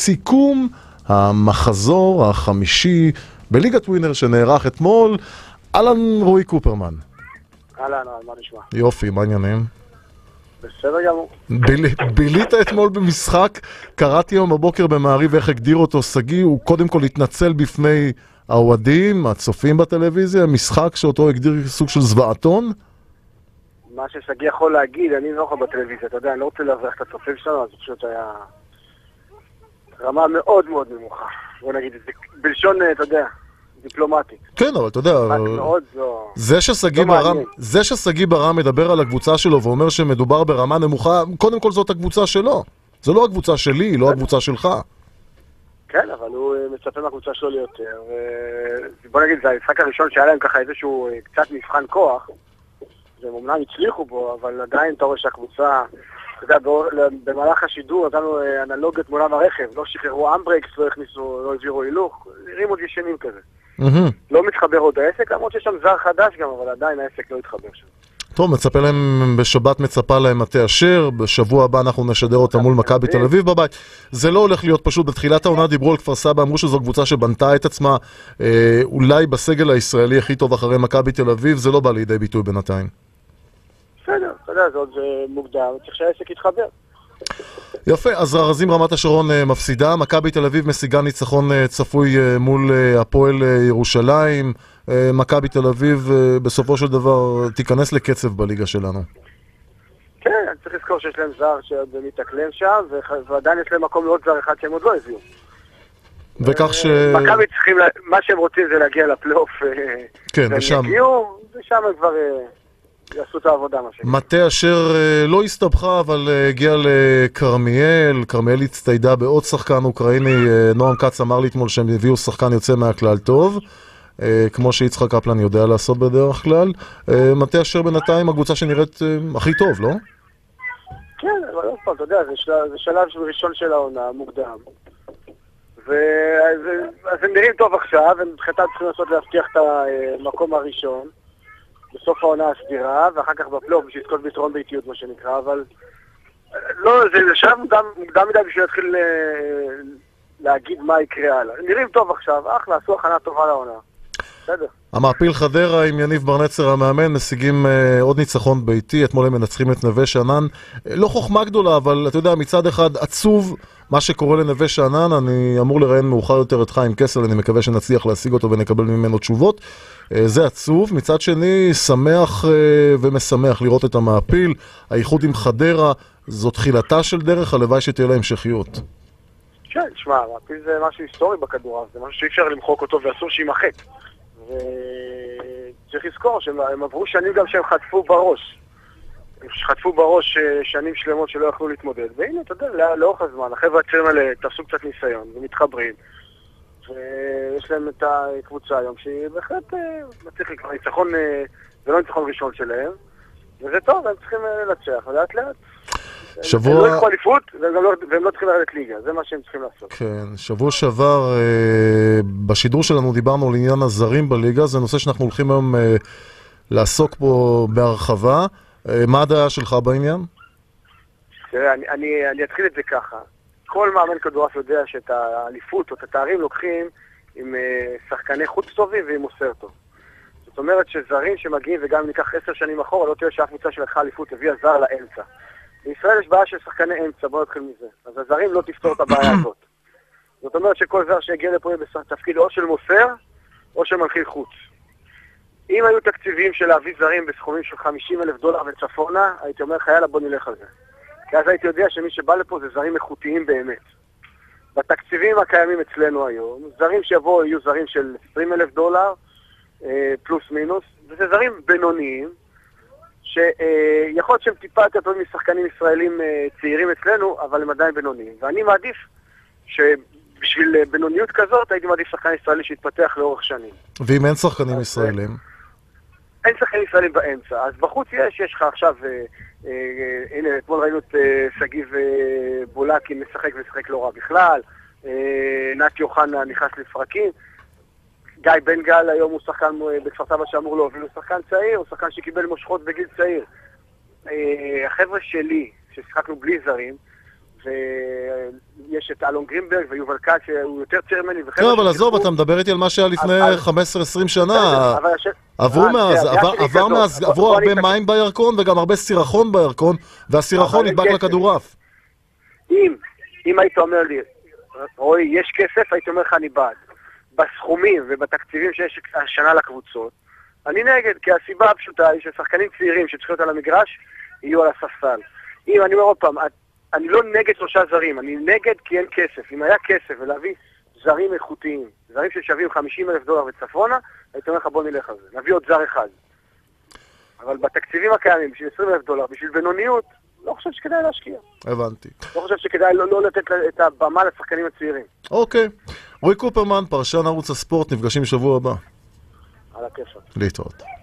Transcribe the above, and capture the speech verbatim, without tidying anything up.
סיכום המחזור החמישי בליגת ווינר שנערך אתמול. אלן רועי קופרמן. אהלן, מה נשמע? יופי, מה העניינים? בסדר גמור. בילית אתמול במשחק, קראתי היום בבוקר במעריב איך הגדיר אותו סגי, הוא קודם כל התנצל בפני האוהדים, הצופים בטלוויזיה, משחק שאותו הגדיר סוג של זוועתון. מה שסגי יכול להגיד, אני לא יכול בטלוויזיה, אתה יודע, אני לא רוצה להבריח את הצופים שלנו, אז פשוט היה רמה מאוד מאוד נמוכה. בוא נגיד את זה, בלשון, אתה יודע, דיפלומטית. כן, אבל אתה יודע, זה שסגי ברם, זה שסגי ברם מדבר על הקבוצה שלו ואומר שמדובר ברמה נמוכה, קודם כל זאת הקבוצה שלו. זה לא הקבוצה שלי, לא הקבוצה שלך. כן, אבל הוא מצפה מהקבוצה שלו ליותר. בוא נגיד, זה המשחק הראשון שהיה להם ככה איזשהו קצת מבחן כוח. הם אומנם הצליחו בו, אבל עדיין אתה רואה שהקבוצה, אתה יודע, במהלך השידור נתנו אנלוגיות מולם הרכב, לא שחררו אמברקס, לא הכניסו, לא העבירו הילוך, נראים עוד ישנים כזה. לא מתחבר עוד העסק, למרות שיש שם זר חדש גם, אבל עדיין העסק לא התחבר שם. טוב, מצפה להם, בשבת מצפה להם מטה אשר, בשבוע הבא אנחנו נשדר אותם מול מכבי תל אביב בבית. זה לא הולך להיות פשוט, בתחילת העונה דיברו על כפר סבא, אמרו שזו קבוצה שבנתה את עצמה, אה, אולי בסגל הישראלי הכי טוב אחרי מכבי תל אביב, זה לא בא לידי ביטוי בינתיים. בסדר, אתה יודע, זה עוד מוקדם, צריך שהעסק יתחבר. יפה, אז ארזים רמת השרון מפסידה, מכבי תל אביב משיגה ניצחון צפוי מול הפועל ירושלים, מכבי תל אביב בסופו של דבר תיכנס לקצב בליגה שלנו. כן, אני צריך לזכור שיש להם זר שעוד מתאקלם שם, ועדיין יש להם מקום לעוד זר אחד שהם עוד לא הביאו. וכך ש... מכבי צריכים, מה שהם רוצים זה להגיע לפלייאוף, כן, ושם... יגיעו, ושם הם כבר... יעשו את העבודה, מה שקרה. מטה אשר לא הסתבכה, אבל הגיע לקרמיאל, קרמיאל הצטיידה בעוד שחקן אוקראיני, נועם קץ אמר לי אתמול שהם הביאו שחקן יוצא מהכלל טוב, כמו שיצחק קפלן יודע לעשות בדרך כלל. מטה אשר בינתיים הקבוצה שנראית הכי טוב, לא? כן, אבל עוד פעם, אתה יודע, זה שלב ראשון של העונה, מוקדם. אז הם נראים טוב עכשיו, הם מבחינתם צריכים לעשות להבטיח את המקום הראשון. בסוף העונה הסדירה, ואחר כך בפלייאוף, בשביל לזכות ביתרון ביתיות, מה שנקרא, אבל לא, זה שם מוקדם, מוקדם מדי בשביל להתחיל להגיד מה יקרה הלאה. נראים טוב עכשיו, אחלה, עשו הכנה טובה לעונה. בסדר. המעפיל חדרה עם יניב ברנצר המאמן משיגים אה, עוד ניצחון ביתי, אתמול הם מנצחים את נווה שאנן. אה, לא חוכמה גדולה, אבל אתה יודע, מצד אחד עצוב מה שקורה לנווה שאנן, אני אמור לראיין מאוחר יותר את חיים קסל, אני מקווה שנצליח להשיג אותו ונקבל ממנו תשובות. אה, זה עצוב, מצד שני שמח אה, ומשמח לראות את המעפיל, האיחוד עם חדרה, זו תחילתה של דרך, הלוואי שתהיה לה המשכיות. כן, תשמע, המעפיל זה משהו היסטורי בכדורעף, זה משהו שאי אפשר למחוק אותו ואסור שימחק. וצריך לזכור שהם עברו שנים גם שהם חטפו בראש. הם חטפו בראש שנים שלמות שלא יכלו להתמודד. והנה, אתה יודע, לאורך הזמן, החבר'ה הצעירים האלה תפסו קצת ניסיון ומתחברים. ויש להם את הקבוצה היום שהיא בהחלט מצליח לקרוא ניצחון, זה לא ניצחון ראשון שלהם. וזה טוב, הם צריכים לנצח, ולאט לאט. שבוע... הם לא יקחו אליפות, והם לא, והם לא צריכים לרדת ליגה, זה מה שהם צריכים לעשות. כן, שבוע שעבר, אה, בשידור שלנו דיברנו על עניין הזרים בליגה, זה נושא שאנחנו הולכים היום אה, לעסוק פה בהרחבה. אה, מה הדעה שלך בעניין? תראה, אני, אני, אני אתחיל את זה ככה. כל מאמן כדורעף יודע שאת האליפות או את התארים לוקחים עם אה, שחקני חוץ טובים ועם מוסר טוב. זאת אומרת שזרים שמגיעים, וגם אם ניקח עשר שנים אחורה, לא תהיה שאף קבוצה שלקחה אליפות הביאה זר לאמצע. בישראל יש בעיה של שחקני אמצע, בוא נתחיל מזה. אז הזרים לא תפתור את הבעיה הזאת. זאת אומרת שכל זר שיגיע לפה יהיה בתפקיד או של מוסר, או של מנחיל חוץ. אם היו תקציבים של להביא זרים בסכומים של חמישים אלף דולר וצפונה, הייתי אומר לך, יאללה, בוא נלך על זה. כי אז הייתי יודע שמי שבא לפה זה זרים איכותיים באמת. בתקציבים הקיימים אצלנו היום, זרים שיבואו יהיו זרים של עשרים אלף דולר, פלוס מינוס, וזה זרים בינוניים, שיכול להיות שהם טיפה יותר טובים משחקנים ישראלים צעירים אצלנו, אבל הם עדיין בינוניים. ואני מעדיף שבשביל בינוניות כזאת, הייתי מעדיף שחקן ישראלי שהתפתח לאורך שנים. ואם אין שחקנים ישראלים? אין שחקנים ישראלים באמצע. אז בחוץ יש, יש לך עכשיו, הנה, אתמול ראינו את סגיב בולקי משחק ומשחק לא רע בכלל, נת יוחנה נכנס לפרקים, גיא בן גל היום הוא שחקן בכפר סבא שאמור להוביל, הוא שחקן צעיר, הוא שחקן שקיבל מושכות בגיל צעיר. החבר'ה שלי, ששיחקנו בלי זרים, ויש את אלון גרינברג ויובל קאט שהוא יותר צעיר ממני. לא, אבל עזוב, אתה מדבר איתי על מה שהיה לפני חמש עשרה עשרים שנה. עברו מאז, עבר מאז, עברו הרבה מים בירקון וגם הרבה סירחון בירקון, והסירחון נדבק לכדורעף. אם, אם היית אומר לי, רואי, יש כסף, הייתי אומר לך אני בעד. בסכומים ובתקציבים שיש השנה לקבוצות, אני נגד, כי הסיבה הפשוטה היא ששחקנים צעירים שצריכים להיות על המגרש, יהיו על הספסל. אם אני אומר עוד פעם, אני לא נגד שלושה זרים, אני נגד כי אין כסף. אם היה כסף ולהביא זרים איכותיים, זרים ששווים חמישים אלף דולר וצפונה, הייתי אומר לך בוא נלך על זה, נביא עוד זר אחד. אבל בתקציבים הקיימים, בשביל עשרים אלף דולר, בשביל בינוניות, לא חושב שכדאי להשקיע. הבנתי. לא חושב שכדאי לא, לא לתת את הבמה לשחקנים הצעירים. אוקיי. רועי קופרמן, פרשן ערוץ הספורט, נפגשים בשבוע הבא. על הכיפאק. להתראות.